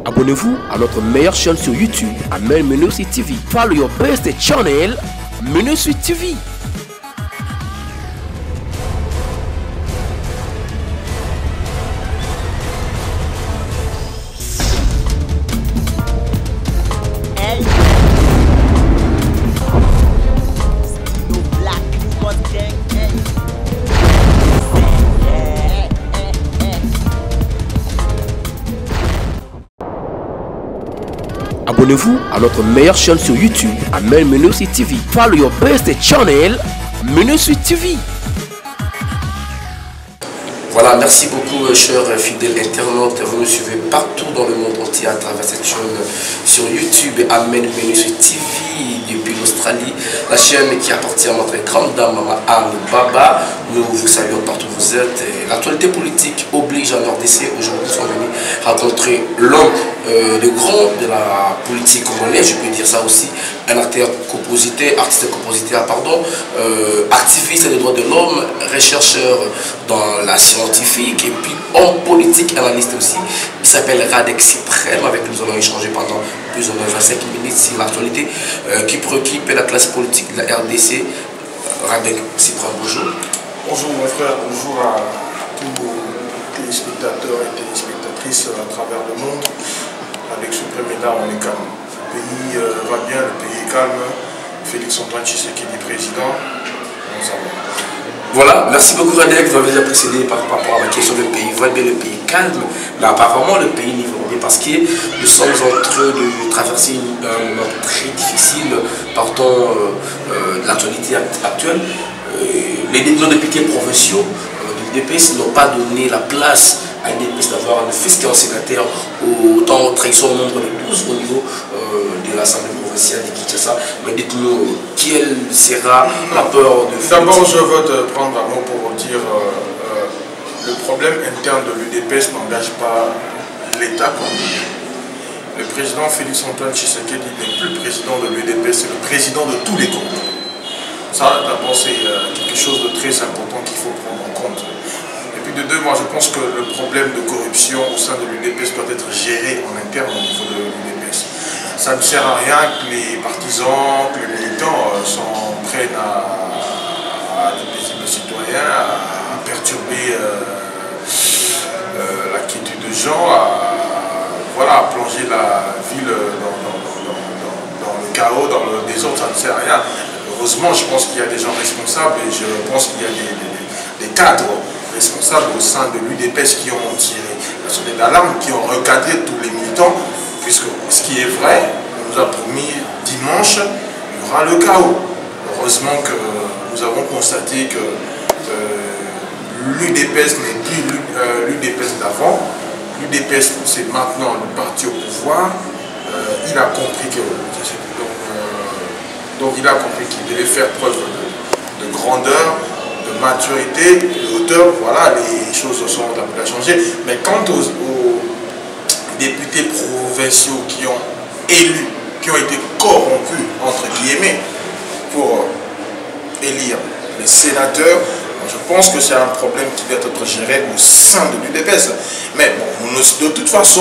Abonnez-vous à notre meilleure chaîne sur YouTube, Amel Menossi TV. Follow your best channel, Menossi TV. Abonnez-vous à notre meilleure chaîne sur YouTube, Amel Menossi TV. Follow your best channel, Menossi TV. Voilà, merci beaucoup chers fidèles internautes. Vous nous suivez partout dans le monde entier à travers cette chaîne sur YouTube, Amel Menossi TV, depuis l'Australie. La chaîne qui appartient à notre grande dame, Maman Anne Baba. Nous vous saluons partout où vous êtes. L'actualité politique oblige à RDC. Aujourd'hui, nous sommes venus rencontrer l'homme, le grand de la politique congolaise, je peux dire ça aussi, un artiste compositeur, pardon, activiste des droits de l'homme, rechercheur dans la scientifique et puis homme politique, analyste aussi. Il s'appelle Radek Cyprem, avec qui nous allons échanger pendant plus ou moins 25 minutes sur l'actualité qui préoccupe la classe politique de la RDC. Radek Cyprem, bonjour. Bonjour mon frère, bonjour à tous vos téléspectateurs et téléspectatrices à travers le monde. Avec ce premier là, on est calme. Le pays va bien, le pays est calme. Félix Antoine Tshisekedi président. Ça va. Voilà, merci beaucoup Radek, vous avez déjà précédé par rapport à la question du pays. Vous voyez bien le pays calme, mais apparemment le pays n'y va pas bien parce que nous sommes en train de traverser un moment très difficile partant de l'actualité actuelle. Nos députés provinciaux du DPS n'ont pas donné la place à une DPS d'avoir un fils qui est en sénateur autant trahison au nombre de 12 au niveau de l'Assemblée provinciale de Kinshasa. Mais dites-nous, quelle sera la peur de Félix? D'abord, je veux te prendre un mot pour dire le problème interne de l'UDPS n'engage pas l'État. Le président Félix Antoine Tshisekedi n'est plus le président de l'UDPS, c'est le président de tous les Congolais. Ça, d'abord, c'est quelque chose de très important qu'il faut prendre en compte. Et puis de deux, moi, je pense que le problème de corruption au sein de l'UDPS doit être géré en interne au niveau de l'UDPS. Ça ne sert à rien que les partisans, que les militants s'en prennent à des paisibles citoyens, à perturber la quiétude des gens, à plonger la ville dans le chaos, dans le désordre, ça ne sert à rien. Heureusement, je pense qu'il y a des gens responsables et je pense qu'il y a des cadres responsables au sein de l'UDPS qui ont tiré la sonnette d'alarme, qui ont recadré tous les militants, puisque ce qui est vrai, on nous a promis dimanche, il y aura le chaos. Heureusement que nous avons constaté que l'UDPS n'est plus l'UDPS d'avant. L'UDPS, c'est maintenant le parti au pouvoir. Il a compris que... Donc il a compris qu'il devait faire preuve de grandeur, de maturité, de hauteur. Voilà, les choses sont appelées à changer. Mais quant aux députés provinciaux qui ont été corrompus, entre guillemets, pour élire les sénateurs, je pense que c'est un problème qui doit être géré au sein de l'UDPS. Mais bon, de toute façon,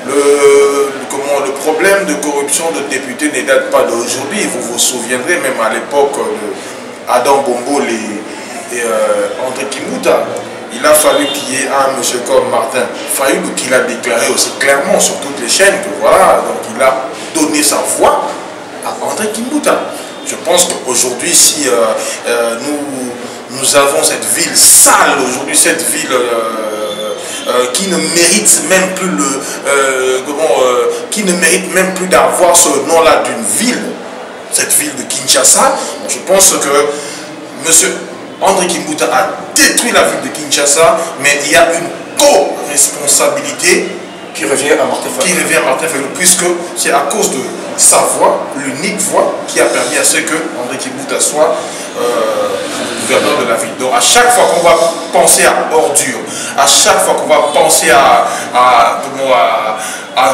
le problème de corruption de députés ne date pas d'aujourd'hui. Vous vous souviendrez, même à l'époque de Adam Bombo et André Kimbuta, il a fallu qu'il y ait un monsieur comme Martin Fayulu qui l'a déclaré aussi clairement sur toutes les chaînes que voilà, donc il a donné sa voix à André Kimbuta. Je pense qu'aujourd'hui, si nous avons cette ville sale, aujourd'hui cette ville qui ne mérite même plus qui ne mérite même plus d'avoir ce nom-là d'une ville, cette ville de Kinshasa, je pense que M. André Kimbuta a détruit la ville de Kinshasa, mais il y a une co-responsabilité qui revient à Martin Fayulu, puisque c'est à cause de sa voix, l'unique voix, qui a permis à ce que André Kimbuta soit gouverneur de la ville. Donc à chaque fois qu'on va penser à ordure, à chaque fois qu'on va penser à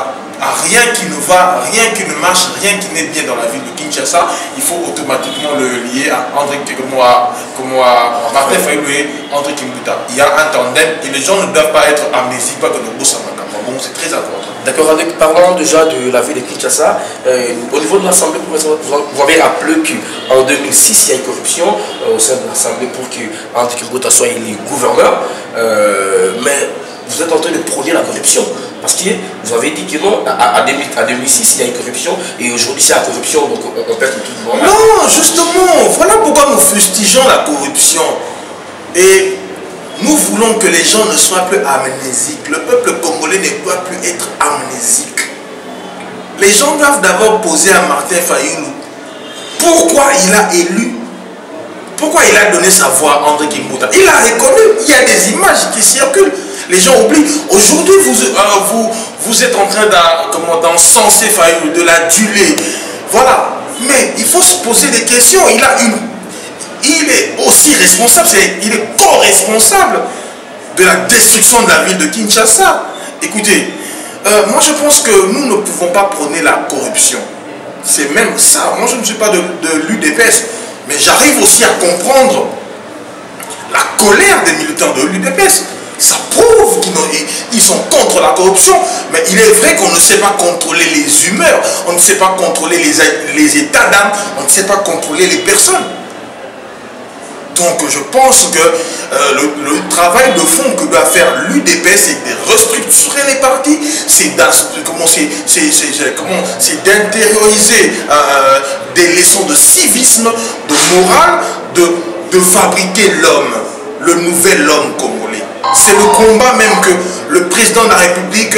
à rien qui ne va, rien qui ne marche, rien qui n'est bien dans la ville de Kinshasa, il faut automatiquement le lier à André, comme à Martin Fayulu et André Kimbuta. Il y a un tandem et les gens ne doivent pas être amnésiques, pas que le beau Samakama. Bon, c'est très important. D'accord, avec parlant déjà de la ville de Kinshasa, au niveau de l'Assemblée provinciale, vous avez rappelé qu'en 2006, il y a une corruption au sein de l'Assemblée pour que André Kimbuta soit élu gouverneur, mais vous êtes en train de prôner la corruption. Parce que vous avez dit que non, à 2006, il y a une corruption, et aujourd'hui, c'est la corruption, donc on perd tout le monde. Non, justement, voilà pourquoi nous fustigeons la corruption. Et nous voulons que les gens ne soient plus amnésiques. Le peuple congolais ne doit plus être amnésique. Les gens doivent d'abord poser à Martin Fayulu pourquoi il a élu, pourquoi il a donné sa voix à André Kimbuta. Il a reconnu, il y a des images qui circulent. Les gens oublient. Aujourd'hui, vous êtes en train d'encenser Fayulu, de l'aduler. Voilà. Mais il faut se poser des questions. Il est aussi responsable, il est co-responsable de la destruction de la ville de Kinshasa. Écoutez, moi je pense que nous ne pouvons pas prôner la corruption. C'est même ça. Moi je ne suis pas de l'UDPS, mais j'arrive aussi à comprendre la colère des militants de l'UDPS. Ça prouve qu'ils sont contre la corruption, mais il est vrai qu'on ne sait pas contrôler les humeurs, on ne sait pas contrôler les états d'âme, on ne sait pas contrôler les personnes. Donc je pense que le travail de fond que doit faire l'UDPS, c'est de restructurer les partis, c'est d'intérioriser des leçons de civisme, de morale, de fabriquer l'homme, le nouvel homme congolais. C'est le combat même que le président de la République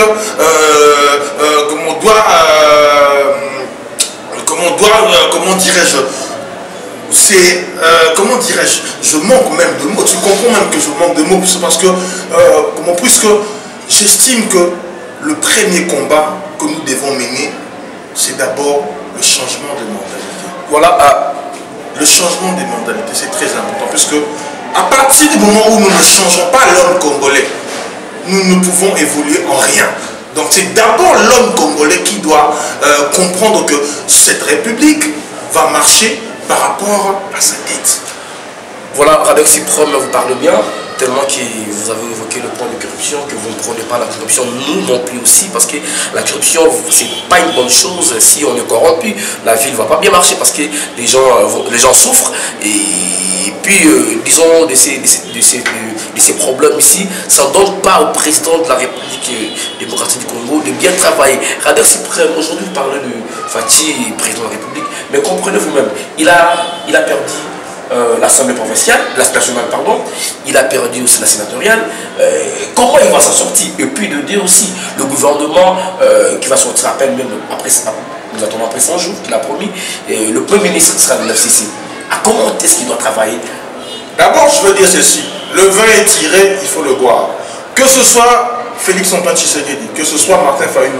comment dirais-je, c'est, comment dirais-je, je manque même de mots, tu comprends même que je manque de mots, parce que, puisque j'estime que le premier combat que nous devons mener, c'est d'abord le changement de mentalité. Voilà, le changement des mentalités, c'est très important, puisque à partir du moment où nous ne changeons pas l'homme congolais, nous ne pouvons évoluer en rien. Donc c'est d'abord l'homme congolais qui doit comprendre que cette république va marcher par rapport à sa tête. Voilà, Radek Siprom vous parle bien, tellement que vous avez évoqué le point de corruption, que vous ne prenez pas la corruption, nous non plus aussi, parce que la corruption, c'est pas une bonne chose si on est corrompu. La ville ne va pas bien marcher parce que les gens souffrent. Et puis, disons, de ces problèmes ici, ça ne donne pas au président de la République démocratique du Congo de bien travailler. Radek Siprom, aujourd'hui, vous parlez de Fathi, président de la République, mais comprenez vous-même, il a perdu l'Assemblée provinciale, nationale, pardon, il a perdu aussi la sénatoriale. Comment il va s'en sortir? Et puis de dire aussi, le gouvernement qui va sortir à peine même après, nous attendons après 100 jours, qu'il a promis, le Premier ministre sera de l'FCC. À comment est-ce qu'il doit travailler? D'abord, je veux dire ceci, le vin est tiré, il faut le boire. Que ce soit Félix Antoine Tshisekedi, que ce soit Martin Fayulu,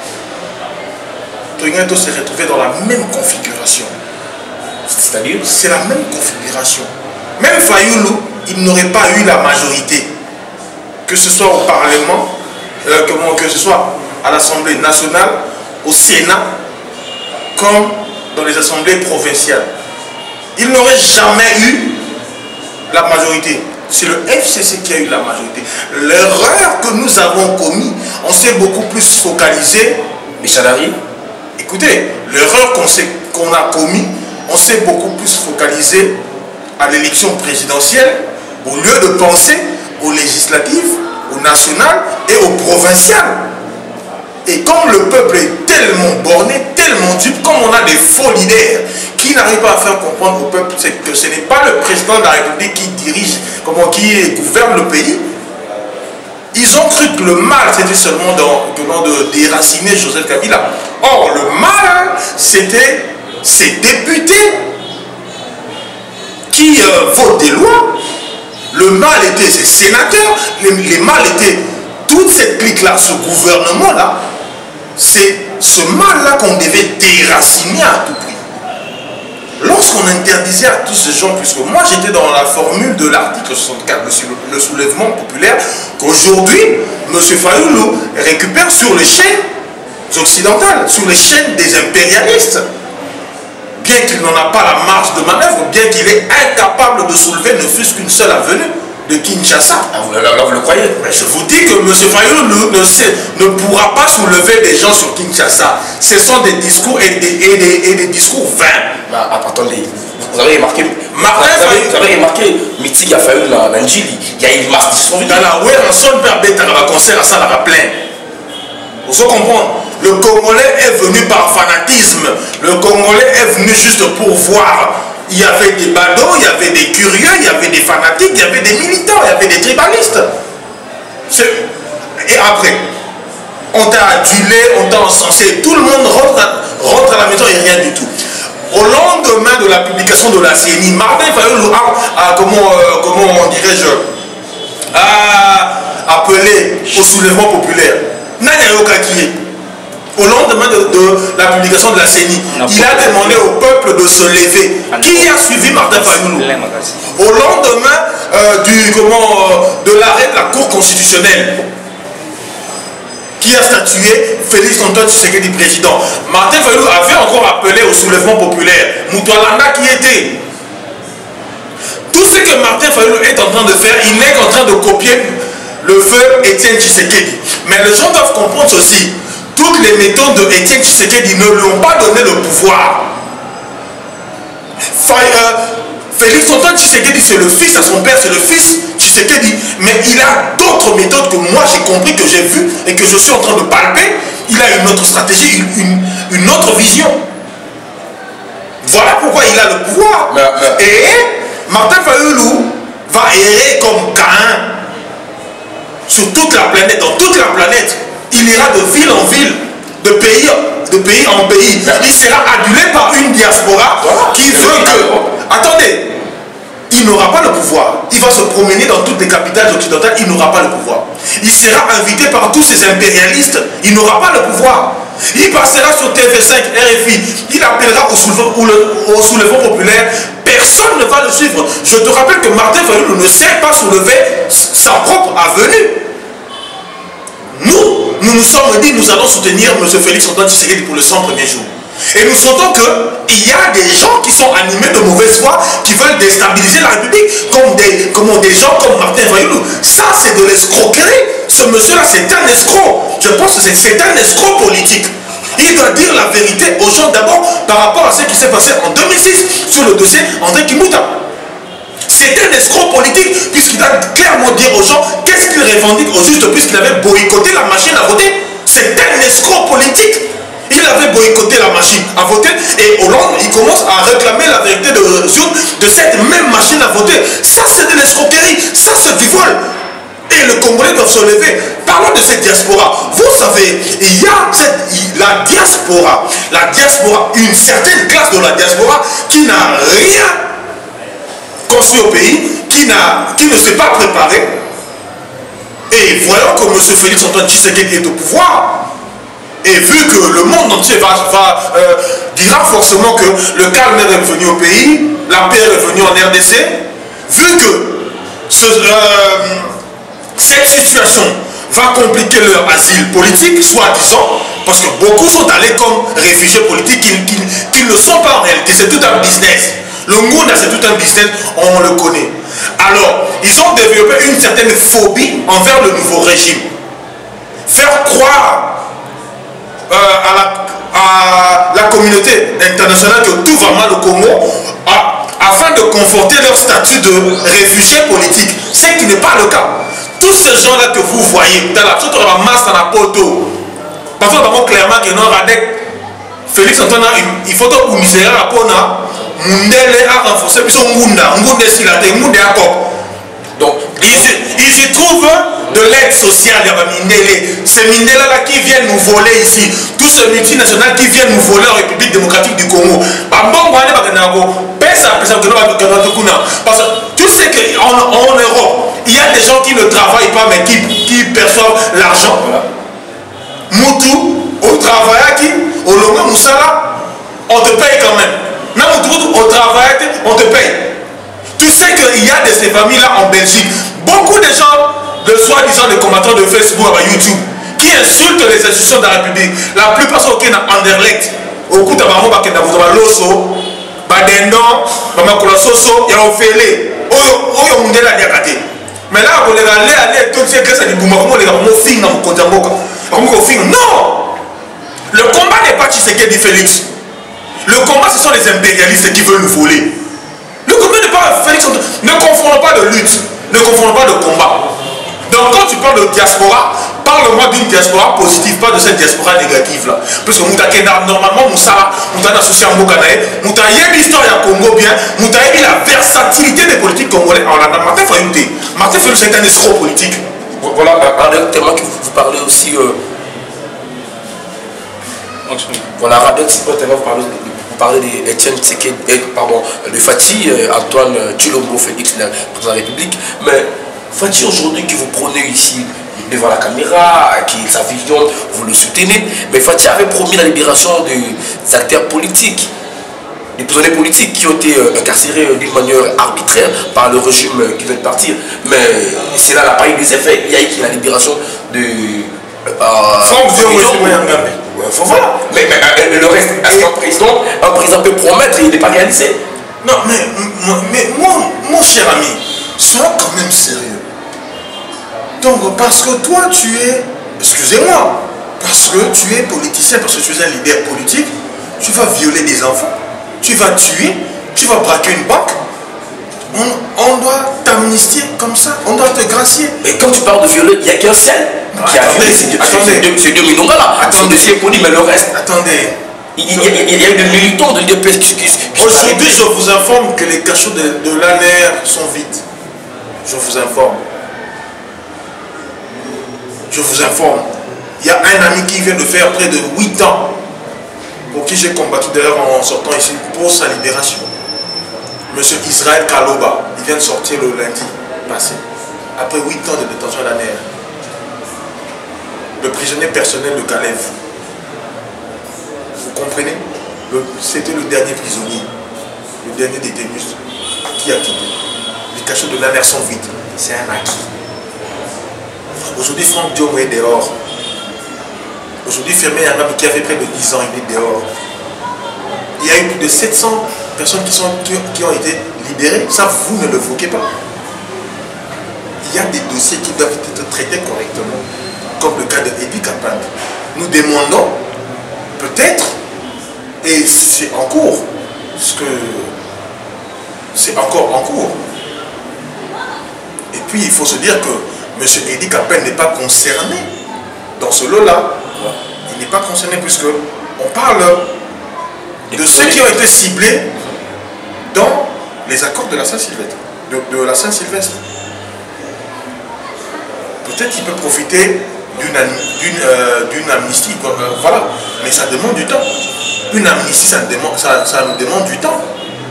Tongato s'est retrouvé dans la même configuration. C'est-à-dire, c'est la même configuration. Même Fayulu, il n'aurait pas eu la majorité. Que ce soit au Parlement, que ce soit à l'Assemblée nationale, au Sénat, comme dans les assemblées provinciales. Il n'aurait jamais eu la majorité. C'est le FCC qui a eu la majorité. L'erreur que nous avons commise, on s'est beaucoup plus focalisé. Michadari, écoutez, l'erreur qu'on a commise, on s'est beaucoup plus focalisé à l'élection présidentielle au lieu de penser aux législatives, aux nationales et aux provinciales. Et comme le peuple est tellement borné, tellement dupe, comme on a des faux leaders qui n'arrivent pas à faire comprendre au peuple que ce n'est pas le président de la République qui dirige, qui gouverne le pays, ils ont cru que le mal c'était seulement de déraciner Joseph Kabila. Or, le mal, c'était ces députés qui votent des lois. Le mal était ces sénateurs, les mal étaient toute cette clique-là, ce gouvernement-là. C'est ce mal-là qu'on devait déraciner à tout prix. Lorsqu'on interdisait à tous ces gens, puisque moi j'étais dans la formule de l'article 64, le soulèvement populaire, qu'aujourd'hui, M. Fayulu récupère sur les chaînes occidentales, sur les chaînes des impérialistes. Bien qu'il n'en a pas la marge de manœuvre, bien qu'il est incapable de soulever ne fût-ce qu'une seule avenue de Kinshasa. Ah, vous le croyez? Mais je vous dis que M. Fayulu ne pourra pas soulever des gens sur Kinshasa. Ce sont des discours et des discours vains. Bah, attendez, vous avez remarqué, vous avez remarqué, Miti a Fayulu dans Njili, il y a une masse de dans la web, un seul père bête à la concert à ça, à la plein. Vous comprenez? Le Congolais est venu par fanatisme. Le Congolais est venu juste pour voir. Il y avait des badauds, il y avait des curieux, il y avait des fanatiques, il y avait des militants, il y avait des tribalistes. Et après, on t'a adulé, on t'a encensé. Tout le monde rentre à la maison et rien du tout. Au lendemain de la publication de la CENI, Martin Fayulu a comment dirais-je, a appelé au soulèvement populaire. Au lendemain de la publication de la CENI, il a demandé au peuple de se lever. Qui a suivi Martin Fayulu? Au lendemain de l'arrêt de la Cour constitutionnelle, qui a statué Félix Antoine Tshisekedi président. Martin Fayulu avait encore appelé au soulèvement populaire. Moutoualanda qui était. Tout ce que Martin Fayulu est en train de faire, il n'est qu'en train de copier le feu Étienne Tshisekedi. Mais les gens doivent comprendre ceci. Toutes les méthodes de Étienne Tshisekedi ne lui ont pas donné le pouvoir. Félix Antoine Tshisekedi, c'est le fils à son père, c'est le fils Tshisekedi. Mais il a d'autres méthodes que moi j'ai compris, que j'ai vu et que je suis en train de palper. Il a une autre stratégie, une autre vision. Voilà pourquoi il a le pouvoir. Et Martin Fayulu va errer comme Caïn sur toute la planète, dans toute la planète. Il ira de ville en ville, de pays en pays. Il sera adulé par une diaspora qui veut que... Attendez, il n'aura pas le pouvoir. Il va se promener dans toutes les capitales occidentales, il n'aura pas le pouvoir. Il sera invité par tous ces impérialistes, il n'aura pas le pouvoir. Il passera sur TV5, RFI, il appellera au soulèvement populaire. Personne ne va le suivre. Je te rappelle que Martin Fayulu ne sait pas soulever sa propre avenue. Nous nous sommes dit, nous allons soutenir M. Félix Antoine Tshisekedi pour les 100 premiers jours. Et nous sentons qu'il y a des gens qui sont animés de mauvaise foi, qui veulent déstabiliser la République, comme des gens comme Martin Fayulu. Ça, c'est de l'escroquerie. Ce monsieur-là, c'est un escroc. Je pense que c'est un escroc politique. Il doit dire la vérité aux gens d'abord par rapport à ce qui s'est passé en 2006 sur le dossier André Kimbuta. C'est un escroc politique puisqu'il doit clairement dire aux gens qu'est-ce qu'il revendique au juste puisqu'il avait boycotté la machine à voter. C'est un escroc politique. Il avait boycotté la machine à voter et Hollande, il commence à réclamer la vérité de cette même machine à voter. Ça, c'est de l'escroquerie. Ça, c'est du vol. Et le Congolais doit se lever. Parlons de cette diaspora. Vous savez, il y a la diaspora, une certaine classe de la diaspora qui n'a rien construit au pays, qui ne s'est pas préparé. Et voyons que M. Félix Antoine Tshisekedi est au pouvoir. Et vu que le monde entier dira forcément que le calme est revenu au pays, la paix est revenue en RDC, vu que cette situation va compliquer leur asile politique, soi-disant, parce que beaucoup sont allés comme réfugiés politiques qui ne le sont pas en réalité, c'est tout un business. Le Ngounda, c'est tout un business, on le connaît. Alors, ils ont développé une certaine phobie envers le nouveau régime. Faire croire à la communauté internationale que tout va mal au Congo afin de conforter leur statut de réfugiés politiques, ce qui n'est pas le cas. Tous ces gens-là que vous voyez, dans la masse dans la poto, parce que nous clairement que nous avons Félix Antoine, il faut que nous misérions la pona, Mundele a renforcé, puis son Ngunda Silate, Ngunda Akop. Donc, ils y trouvent de l'aide sociale. Ces Mindela-là qui viennent nous voler ici, tous ces multinationales qui viennent nous voler en République démocratique du Congo. Parce que tu sais qu'en Europe, il y a des gens qui ne travaillent pas mais qui perçoivent l'argent. Moutou, au travail, au Longa Moussala, on te paye quand même. Au travail, on te paye. Tu sais qu'il y a de ces familles-là en Belgique. Beaucoup de gens, de soi-disant des combattants de Facebook et YouTube, qui insultent les institutions de la République, la plupart sont qui en Anderlecht. Au coup de Bamo, Loso, Badendon, Bamakola Soso, il y a Ophélie. Oyo Mundela Diakate. Mais là, on est allé, tout ce que ça dit, comment les gars, on finit dans le Kontamboka. Non! Le combat n'est pas Tshisekedi Félix. Le combat, ce sont les impérialistes qui veulent nous voler. Le combat n'est pas Félix. Ne confondons pas de lutte. Ne confondons pas de combat. Donc quand tu parles de diaspora, parle-moi d'une diaspora positive, pas de cette diaspora négative là. Parce que normalement, Moussa, Moussa associé à Mokanae, Moussa y a l'histoire du Congo bien, Moussa y a la versatilité des politiques congolais. Alors là, Martin Fayouté, c'est un escroc politique. Voilà, tellement que vous parlez aussi. Voilà, vous parlez d'Etienne Tshisekedi, pardon, de Fati, Antoine Tshilombo Félix, le président de la République. Mais Fati, aujourd'hui, que vous prenez ici devant la caméra, qui sa vision, vous le soutenez. Mais Fati avait promis la libération des acteurs politiques, des prisonniers politiques qui ont été incarcérés d'une manière arbitraire par le régime qui vient de partir. Mais cela n'a pas eu des effets. Il y a eu la libération de. Voilà. Mais le reste, est-ce qu'un président peut promettre et il n'est pas réalisé? Non, mais mon cher ami, sois quand même sérieux. Donc, parce que toi, tu es, excusez-moi, parce que tu es politicien, parce que tu es un leader politique, tu vas violer des enfants, tu vas tuer, tu vas braquer une banque. On doit t'amnistier comme ça, on doit te gracier. Mais quand tu parles de violer, il n'y a qu'un seul qui a violé, c'est deux Minonga là. Attendez, c'est connu, mais le reste. Attendez. Il y a eu des militants de l'IDPS qui aujourd'hui, je vous informe que les cachots de l'ANR sont vides. Je vous informe. Je vous informe. Il y a un ami qui vient de faire près de 8 ans, pour qui j'ai combattu d'ailleurs en sortant ici, pour sa libération. Monsieur Israël Kaloba, il vient de sortir le lundi passé, après 8 ans de détention à l'ANR. Le prisonnier personnel de Kalev. Vous comprenez? C'était le dernier prisonnier, le dernier détenu qui a quitté. Les cachots de l'ANR sont vides. C'est un acquis. Aujourd'hui, Franck Diom est dehors. Aujourd'hui, Firmin Yangam qui avait près de 10 ans, il est dehors. Il y a eu plus de 700 personnes qui ont été libérées. Ça, vous ne le l'évoquez pas. Il y a des dossiers qui doivent être traités correctement, comme le cas de Edi Kapand. Nous demandons, peut-être, et c'est en cours, parce que c'est encore en cours. Et puis, il faut se dire que M. Edi Kapand n'est pas concerné dans ce lot-là. Il n'est pas concerné puisque on parle de ceux qui ont été ciblés dans les accords de la Saint-Sylvestre. De la Saint-Sylvestre. Peut-être qu'il peut profiter d'une amnistie, voilà. Mais ça demande du temps. Une amnistie, ça nous demande du temps.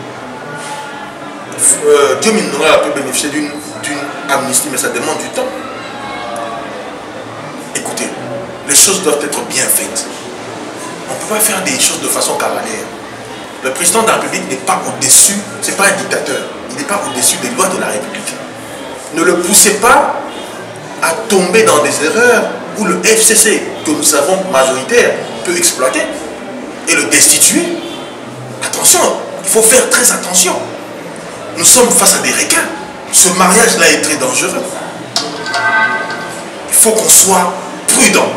Dieu Minora peut bénéficier d'une amnistie, mais ça demande du temps. Écoutez, les choses doivent être bien faites. On ne peut pas faire des choses de façon cavalière. Le président de la République n'est pas au-dessus, ce n'est pas un dictateur, il n'est pas au-dessus des lois de la République. Ne le poussez pas à tomber dans des erreurs où le FCC, que nous savons majoritaire, peut exploiter et le destituer. Attention, il faut faire très attention. Nous sommes face à des requins. Ce mariage-là est très dangereux. Il faut qu'on soit prudent.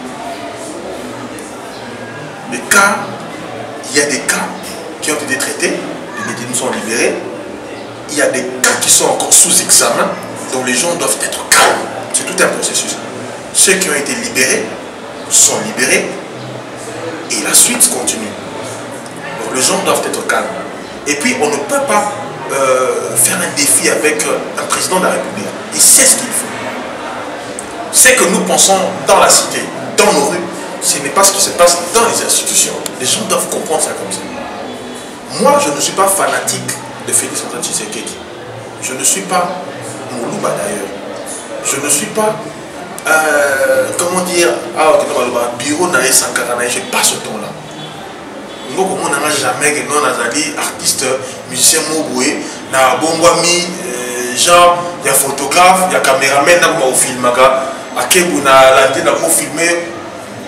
Les cas, il y a des cas qui ont été traités, les détenus sont libérés. Il y a des cas qui sont encore sous examen, donc les gens doivent être calmes. C'est tout un processus. Ceux qui ont été libérés sont libérés et la suite continue. Donc les gens doivent être calmes. Et puis on ne peut pas faire un défi avec un président de la République. Il sait ce qu'il faut. Ce que nous pensons dans la cité, dans nos rues, ce n'est pas ce qui se passe dans les institutions. Les gens doivent comprendre ça comme ça. Moi, je ne suis pas fanatique de Félix Antoine Tshisekedi. Je ne suis pas Moulouba d'ailleurs. Je ne suis pas, comment dire, bureau Naé Sankara, je n'ai pas ce ton-là. Moi, comme on n'a jamais que non artiste, musicien Moboué, na Bongwami, genre, il y a photographe, il y a caméraman, il y a film, à Kebu, na Landé, na filmé,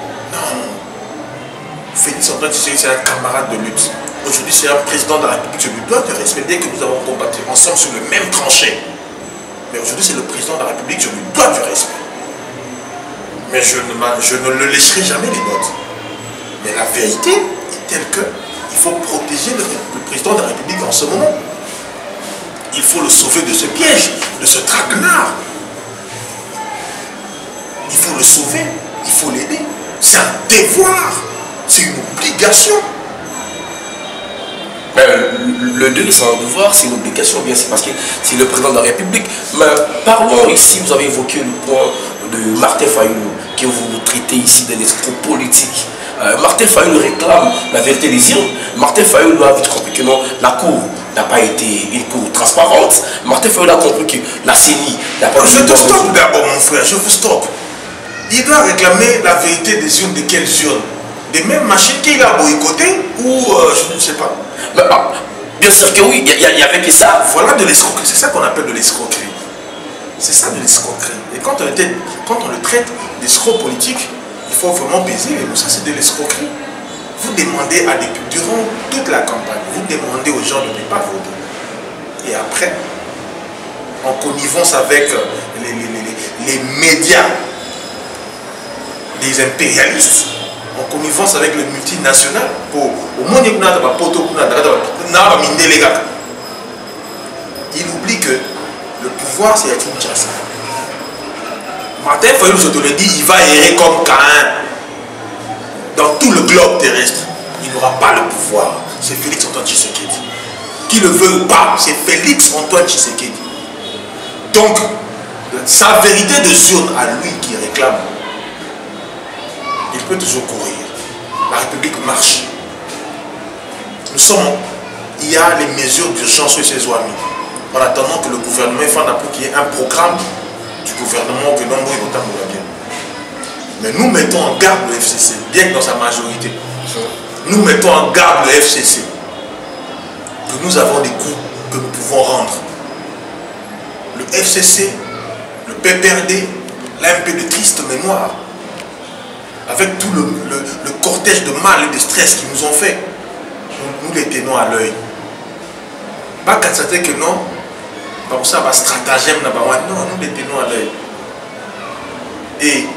Antoine Tshisekedi, c'est un camarade de lutte. Aujourd'hui, c'est un président de la République. Je lui dois de respect dès que nous avons combattu ensemble sur le même tranché. Mais aujourd'hui, c'est le président de la République, je lui dois du respect. Mais je ne le laisserai jamais les bottes. Mais la vérité est telle que il faut protéger le président de la République en ce moment. Il faut le sauver de ce piège, de ce traquenard. Il faut le sauver, il faut l'aider. C'est un devoir, c'est une obligation. Le devoir, c'est un devoir, c'est une obligation, bien sûr, parce que c'est le président de la République. Mais parlons ici, vous avez évoqué le point de Martin Fayulu, que vous traitez ici d'un escroc politique. Martin Fayulu réclame la vérité des urnes. Martin Fayulu a vite compris que non, la cour n'a pas été une cour transparente. Martin Fayulu a compris que la CENI n'a pas... Je te stoppe d'abord, mon frère, je vous stoppe. Il doit réclamer la vérité des urnes, de quelles urnes? Des mêmes machines qu'il a boycottées ou je ne sais pas. Bien sûr que oui, il y avait que ça. Voilà de l'escroquerie, c'est ça qu'on appelle de l'escroquerie. C'est ça de l'escroquerie. Et quand on le traite d'escroc politique, il faut vraiment baiser. Ça, c'est de l'escroquerie. Vous demandez à des durant toute la campagne, vous demandez aux gens de ne pas voter. Et après, en connivence avec les médias, les impérialistes, en connivence avec le multinational, pour au moins il oublie que le pouvoir c'est une chasse. Martin Fayulu, je te le dis, il va errer comme Caïn dans tout le globe terrestre. Il n'aura pas le pouvoir. C'est Félix Antoine Tshisekedi. Qui le veut ou pas, c'est Félix Antoine Tshisekedi. Donc, sa vérité de zone à lui qui réclame, il peut toujours courir. La République marche. Il y a les mesures d'urgence sur ces oies. En attendant que le gouvernement fasse qu'il y ait un programme du gouvernement que l'on doit bien. Mais nous mettons en garde le FCC, bien que dans sa majorité. Nous mettons en garde le FCC que nous avons des coups que nous pouvons rendre. Le FCC, le PPRD, là un peu de triste mémoire, avec tout le cortège de mal et de stress qu'ils nous ont fait, nous les tenons à l'œil. Pas qu'à dire que non, comme ça, stratagème, non, nous les tenons à l'œil. Et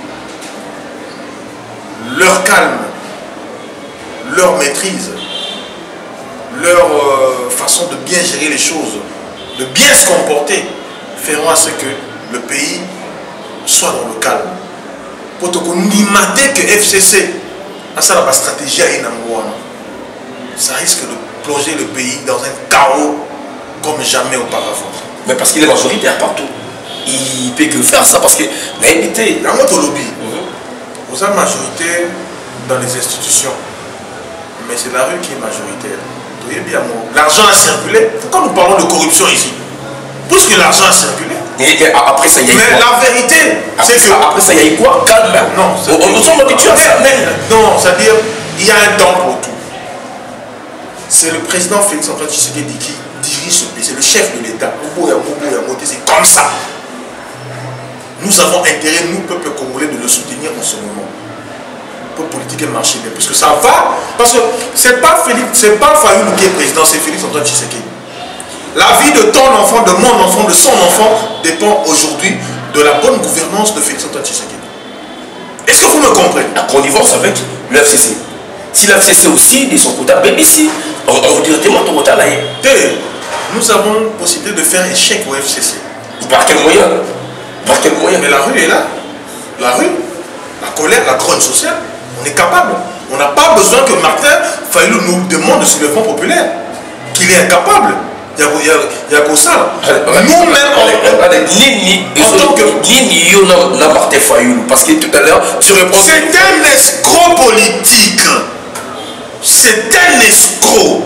leur calme, leur maîtrise, leur façon de bien gérer les choses, de bien se comporter, feront à ce que le pays soit dans le calme. Pour que FCC a ça la stratégie à Inamouana, ça risque de plonger le pays dans un chaos comme jamais auparavant. Mais parce qu'il est majoritaire partout. Il ne peut que faire ça parce que l'invité. Dans notre lobby, vous êtes majoritaire dans les institutions, mais c'est la rue qui est majoritaire. L'argent a circulé. Pourquoi nous parlons de corruption ici? Puisque l'argent a circulé. Et après ça, il y a eu mais quoi? La vérité, c'est que... Après ça, il y a eu quoi? Calme. Non, nous sommes habitués à ça. Non, c'est-à-dire, il y a un temps pour tout. C'est le président Félix Antoine Tshisekedi qui dirige ce pays. C'est le chef de l'État. C'est comme ça. Nous avons intérêt, nous, peuple congolais, de le soutenir en ce moment. Pour politique et marcher bien. Parce que ça va. Parce que c'est pas Fayulu qui est président, c'est Félix Antoine Tshisekedi. La vie de ton enfant, de mon enfant, de son enfant dépend aujourd'hui de la bonne gouvernance de Félix Antoine Tshisekedi. Est-ce que vous me comprenez? La connivence avec le FCC. Si le FCC aussi, de son côté, ben ici, on vous directement ton côté là. Nous avons possibilité de faire échec au FCC. Par quel moyen? Par quel moyen? Mais la rue est là. La rue, la colère, la grogne sociale, on est capable. On n'a pas besoin que Martin Fayulu nous demande de soulèvement populaire. Qu'il est incapable. Il y a que ça. Nous-mêmes, en tant que... Martin Fayulu, parce que tout à l'heure, tu réponds... C'est un escroc politique. C'est un escroc.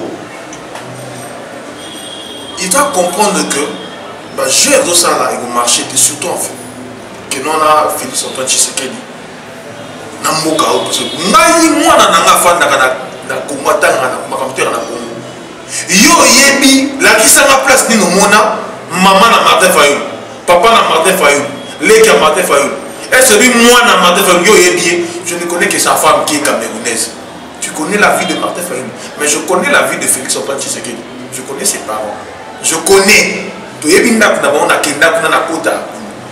Il doit comprendre que je vais ça là, il va marcher, surtout en fait. Que nous avons Félix Antoine Tshisekedi. Nous avons parce que moi, yo yebi la qui ça ma place ni no mona maman na Martin Fayulu papa na Martin Fayulu leki à Martin Fayulu est-ce que moi na Martin Fayulu yo yebi je ne connais que sa femme qui est camerounaise tu connais la vie de Martin Fayulu, mais je connais la vie de Félix Antoine Tshisekedi. Je connais ses parents. Je connais. Tu es bien là, on a Kenda, on a Kota.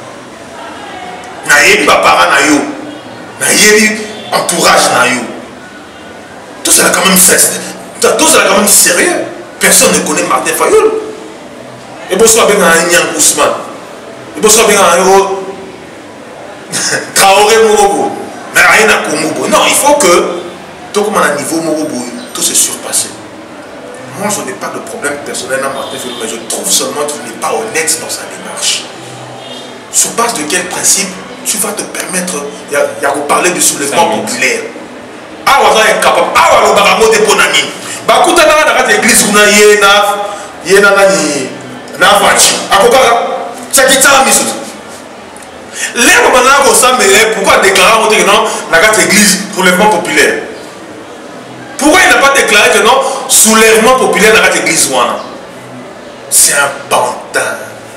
Naïe papa na yo. Naïe entourage na yo. Tout ça quand même sérieux. Personne ne connaît Martin Fayulu. Et bonsoir bien à Nyang Ousmane. Et bonsoir bien à Euro Traoré Morobo. Non, il faut que tout comme à un niveau Morobo, tout se surpasse. Moi, je n'ai pas de problème personnel à Martin Fayulu, mais je trouve seulement qu'il n'est pas honnête dans sa démarche. Sur base de quel principe tu vas te permettre, il y a parler du soulèvement populaire. Ah, on est incapable. Ah, on va le faire pour Nani. Bah, écoute, dans l'église, on a na voiture. C'est qui t'a mis sous. Les moments où ça me pourquoi déclarer que non, la église soulèvement populaire. Pourquoi il n'a pas déclaré que non, soulèvement populaire dans l'église Wana? C'est un pantin.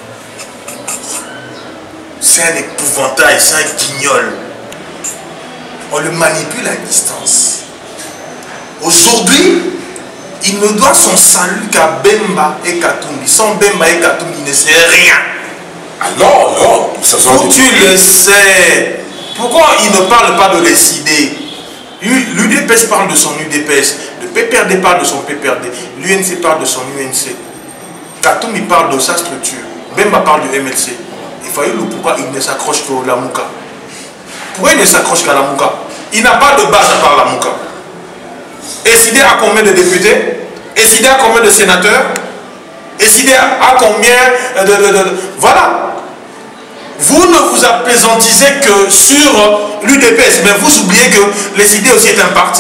C'est un épouvantail, c'est un guignol. On le manipule à distance. Aujourd'hui, il ne doit son salut qu'à Bemba et Katumbi. Sans Bemba et Katumbi, il ne sait rien. Alors, non, ça faut tu le sais. Pourquoi il ne parle pas de l'SID? L'UDPS parle de son UDPS, le PPRD parle de son PPRD, l'UNC parle de son UNC. Katumbi parle de sa structure, Bemba parle du MLC. Il fallait le pourquoi il ne s'accroche qu'à la Mouka. Pourquoi il ne s'accroche qu'à la Mouka? Il n'a pas de base à part la Mouka. SID a combien de députés? SID a combien de sénateurs? SID a combien de... Voilà. Vous ne vous apaisantisez que sur l'UDPS, mais vous oubliez que l'SID aussi est un parti.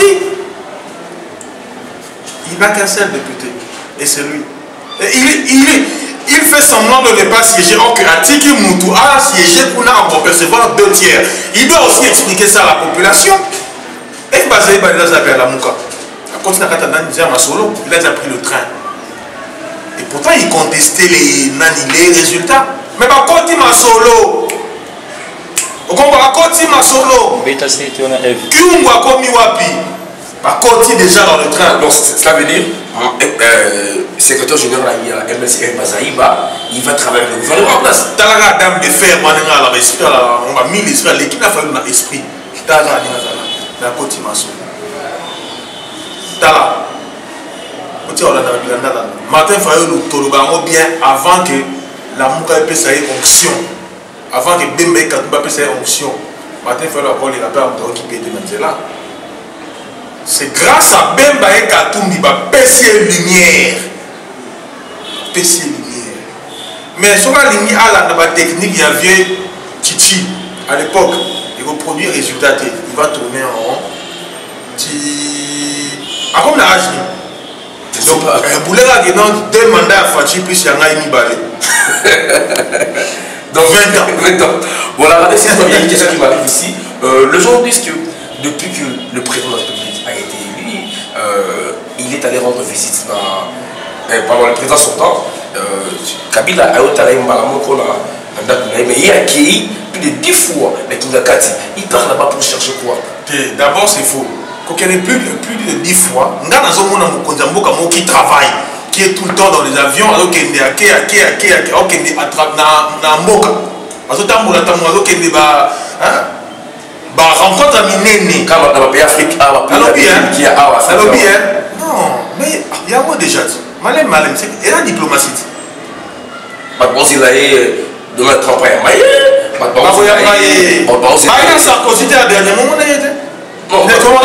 Il n'a qu'un seul député, et c'est lui. Et il fait semblant de ne pas siéger, or que Atiki Moutou a siégé pour recevoir 2 tiers. Il doit aussi expliquer ça à la population. Et il a déjà pris le train. Et pourtant, il contestait les résultats. Mais par contre, il m'a solo. Au combat, il m'a solo. Kiumwa komi wapi. Par contre, il est déjà dans le train. Donc, cela veut dire, secrétaire général à MLC Bazaïba, il va travailler avec le gouvernement en place. Talaga dame de fer, on va mis l'esprit, l'équipe a fallu un esprit. Talaga, la côte m'a solo. Talaga. Martin Fayulu Tolobango bien avant que la Mouka puisse aller onction. Avant que Bemba et Katumba puisse aller onction. Martin Fayulu a les rappels qui paient de Manzela. C'est grâce à Bemba et Katumbi va PC lumière. PC lumière. Mais sur la ligne à la technique, il y avait Titi à l'époque. Il reproduit le résultat. Il va tourner en rond. À comme la âge. Donc, Boulega qui a 2 mandats à Fachi, puis il y a un balai. Donc 20 ans. Voilà, regardez, c'est une question qui m'arrive ici. Le journaliste, depuis que le président de la République a été élu, il est allé rendre visite pendant le président sortant. Kabila a été mais il a accueilli plus de 10 fois les Kingakati. Il part là-bas pour chercher quoi? D'abord, c'est faux. Quand il y a plus de 10 fois, il y a un qui travaille, qui est tout le temps dans les avions, alors qu'il est rencontre à Minene. Quand dans le pays africain, qui a non, mais il y a un mot déjà. Malem, c'est la diplomatie. Il a Donald Trump a maillé. Il a Sarkozy à dernier moment. Non,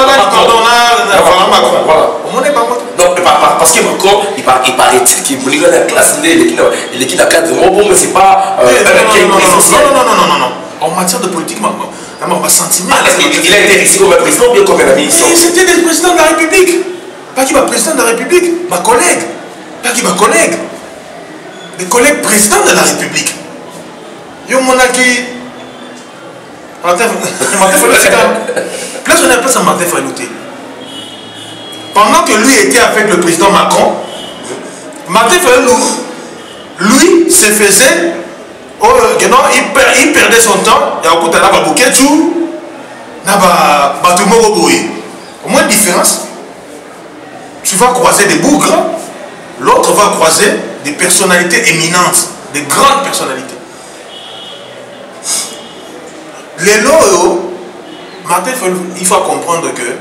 parce que Macron, il paraît qu'il a la classe, l'équipe a 4 bon, mais c'est pas non. En matière de politique, on va sentir. Il a été ici comme président, bien comme un ami. C'était le président de la République. Pas qui va président de la République, ma collègue. Pas qui ma collègue. Les collègues présidents de la République. Yo monaki. Place on a place à Martin Fayulu. Pendant que lui était avec le président Macron, Martin Fayulu, lui, se faisait, il perdait son temps, il y a un bouquet de au moins différence. vas croiser des bougres, l'autre va croiser des personnalités éminentes, des grandes personnalités. Les lots, Martin Fayulu, il faut comprendre que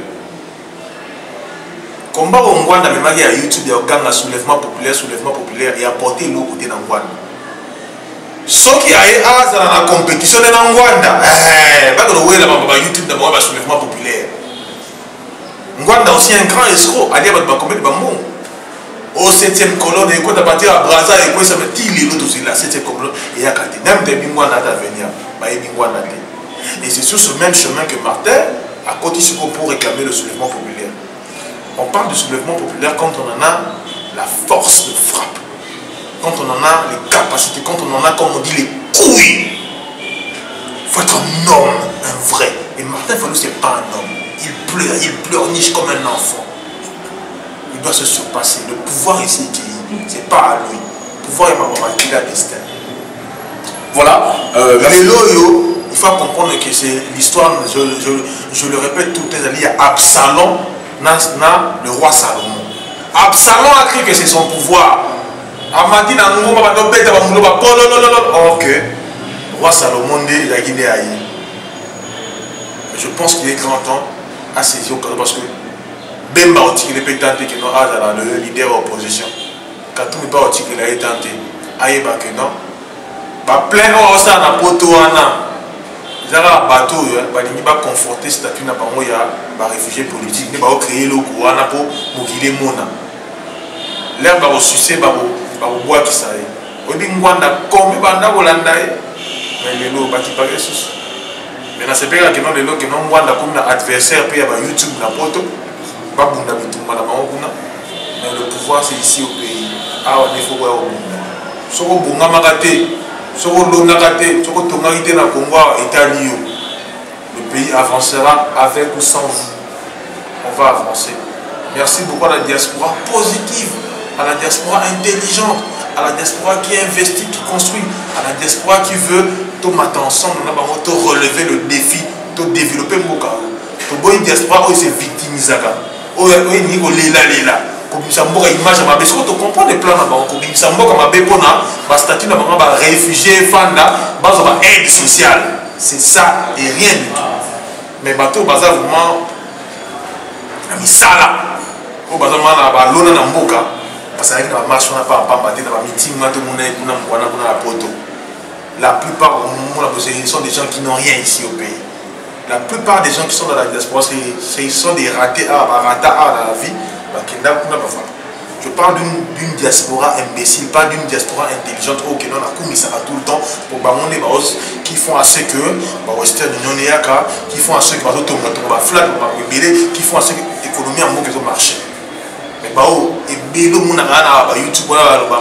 combat au Rwanda, même à YouTube, il y a un soulèvement populaire, et apporter l'eau côté dans Rwanda. Ceux qui ont dans la compétition dans Rwanda, YouTube d'abord un soulèvement populaire. Rwanda aussi un grand escroc, à dire que au 7e colonne, et quand tu partir à Brazza, et quoi ça me dit l'autre aussi, la 7e colonne, et à Kati. Même des Bingwanda à venir, et c'est sur ce même chemin que Martin a continué pour réclamer le soulèvement populaire. On parle du soulèvement populaire quand on en a la force de frappe, quand on en a les capacités, quand on en a, comme on dit, les couilles. Il faut être un homme, un vrai. Et Martin Fayulu, ce n'est pas un homme. Il pleurniche comme un enfant. Il doit se surpasser. Le pouvoir ici, ce n'est pas à lui. Le pouvoir est ma a destin. Voilà. Les loyaux, il faut comprendre que c'est l'histoire, je le répète tout le temps, il y a Absalom, le roi Salomon. Absalom a cru que c'est son pouvoir. Ok. Le roi Salomon, il a guiné aïe. Je pense qu'il est grand temps à saisir au cas parce que Bemba a tiré les pétantes qui n'ont pas le leader de l'opposition. Quand tout le monde a tiré les pétantes, aïe, que non. Plein de ça na poto wana. Ils ont bateau, ils ont conforté statut na bango ya ba réfugié politique, ils ont créé le wana pour mogiler mona. L'air ba succès ba bois qui ça. Obi ngwanda comme banda bolanda mais les lots bati pas ressources. Mais na sepeka que non les lots que non ngwanda comme na adversaire puis ba YouTube na poto ba bunda bitumba na bango kuna. Mais le pouvoir c'est ici au pays. Ah on est faut voir au bunda. Soko bunga makate. Le pays avancera avec ou sans vous. On va avancer. Merci beaucoup à la diaspora positive, à la diaspora intelligente, à la diaspora qui investit, qui construit, à la diaspora qui veut tout mettre ensemble, relever le défi, tout développer mon cas. Tout une diaspora où c'est victimisé. Où il y a comme ça, image ma parce que tu comprends les plans là-bas. Comme ça, moi comme ma statut là, ma réfugié, fanda, base de aide sociale. C'est ça et rien du tout. Mais bateau bazar vraiment, ami sala. Au bazar mana ba lona na mboka. Parce que la marche on n'a pas battu dans la meeting, tout le monde est dans la poto. La plupart sont des gens qui n'ont rien ici au pays. La plupart des gens qui sont dans la diaspora, ce sont des ratés dans la vie. Je parle d'une diaspora imbécile, pas d'une diaspora intelligente qui n'a pas tout le temps pour qui font à ce que Western Union qui font à ce que qui font à ce que l'économie en manque de marché. Mais YouTube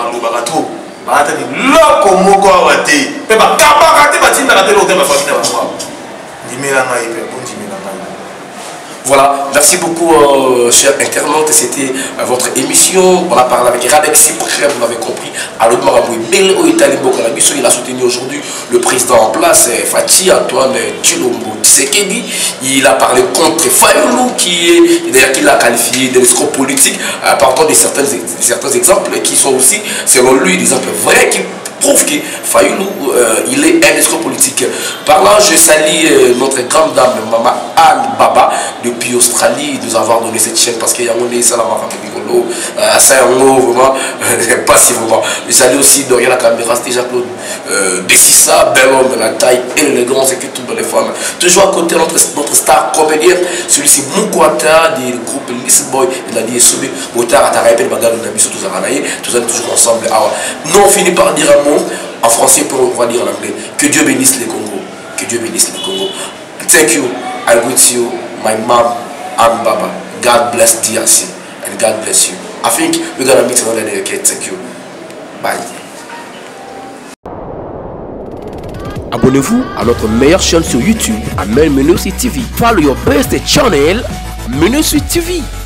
voilà, merci beaucoup chers internautes, c'était votre émission. On a parlé avec Radexi Prêt, vous l'avez compris. Alors, il a soutenu aujourd'hui le président en place, Fachi Antoine Tshilombo Tshisekedi. Il a parlé contre Fayulu, qui l'a qualifié d'escroc politique, partant de certains exemples qui sont aussi, selon lui, des exemples vrais qui prouve que Fayulu, il est un escroc politique. Par là, je salue notre grande dame, Maman Anne Baba, depuis Australie, nous avoir donné cette chaîne parce qu'il y a un Salama Bigolo, vraiment, passivement. Je salue aussi Dorian la caméra, c'était Jean-Claude Dessissa, bel homme de la taille et l'élégance et que toutes les femmes. Toujours à côté de notre star comédienne, celui-ci Mukwata, du groupe Lisboy, il a dit Sobe, Motard à Tarapé, Bagal, on a mis sur tous les toujours ensemble. Non, on finit par dire un mot en français, on va dire en anglais. Que Dieu bénisse les Congo. Que Dieu bénisse les Congo. Thank you. I greet you, my mom, Anne Baba. God bless DRC and God bless you. I think we're gonna meet another day. Okay, thank you. Bye. Abonnez-vous à notre meilleure chaîne sur YouTube, Amel Menussi TV. Follow your best channel, Menussi TV.